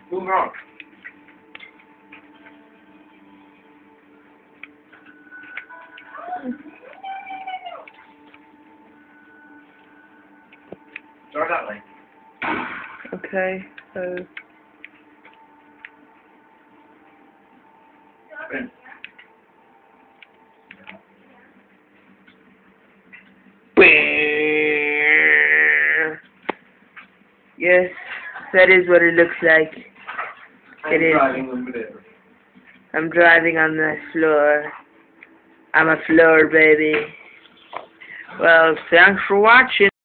Move on. Start that way. Okay, so... Spin. Yes, that is what it looks like. It is. I'm driving on the floor. I'm a floor baby. Well, thanks for watching.